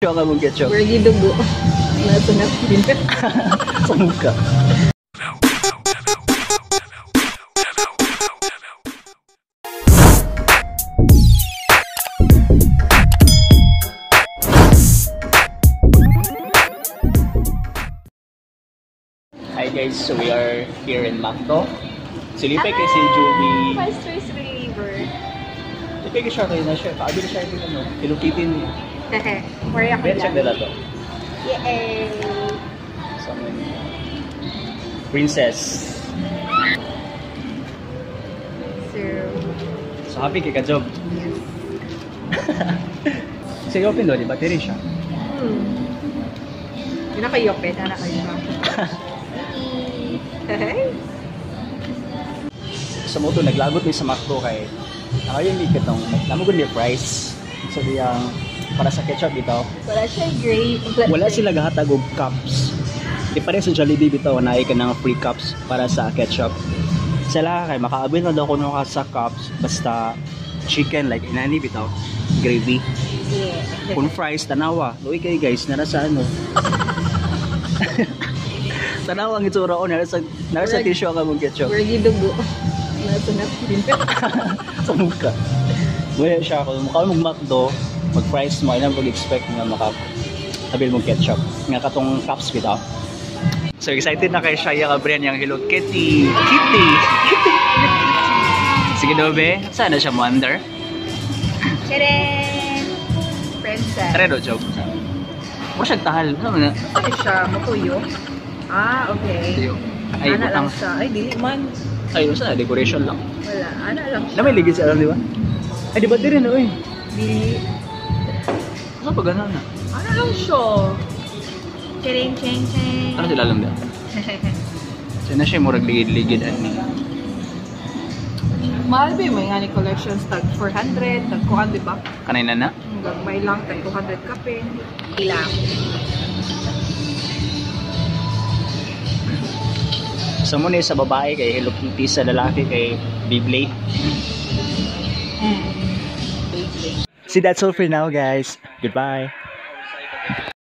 Yung ka mong ketchup. Burgi dugo. Nasa napkin. Sa mukha. Hi guys, so we are here in Macdo. Silipay kay si Joey. First choice flavor. Silipay kay siya kayo na siya. Paabi na siya ito ano. Kilukitin niya. Hehe. Mariya ko Bet check nila to. Yay! Princess. So happy kay ka-job. Yes. Kasi open doon, di battery siya. Yun na kayo, pet. Ano kayo ba? Sa moto, naglagot ni sa Macdo kay ayun ni katong namugod ni price. So diyang para sa ketchup dito. Wala siya gray. Wala sila gahatag og cups. Di pa rin sa Jollibee bitaw na ka ng free cups para sa ketchup. Sila kay makaabil na daw kuno ka sa cups basta chicken like inani bitaw gravy. Yeah. Kun fries tanawa. Luwi kay guys nara sa ano. Tanawa ang itsura ko nara sa tissue ka mong ketchup. Burgi dugo. Nasa napkin. Sa mukha. Wala siya ako. Mukha mong McDo, mag-fries mo, ilang pag-expect nga makabil mong ketchup. Nga katong cups bitaw. So excited na kay Shaya Gabriel yung Hello Kitty. Kitty! Sige daw be, saan na siya mo under? Tadaan! Princess. Tara daw, joke. Huwag siyang tahal. Ano na? Ano siya? Matuyo? Ah, okay. Ay, Ana lang butang. siya. Ay, dili man. Ay, sa decoration lang. Wala. Ana lang siya. Na may ligid siya, di ba? Ay, di ba din rin, oy? Dili. Ano pa gano'n na? Ana lang siya. Ching, ching, ching. Ano sila lang dyan? So na siya murag ligid-ligid. Mahal ba yung may nga ni collections tag 400, tag 200, di ba? Kanay na na? May lang tag 200 kape. Ilang. So muna sa babae kay Hello Kitty, sa lalaki kay Beyblade. Beyblade. See, that's all for now guys. Goodbye.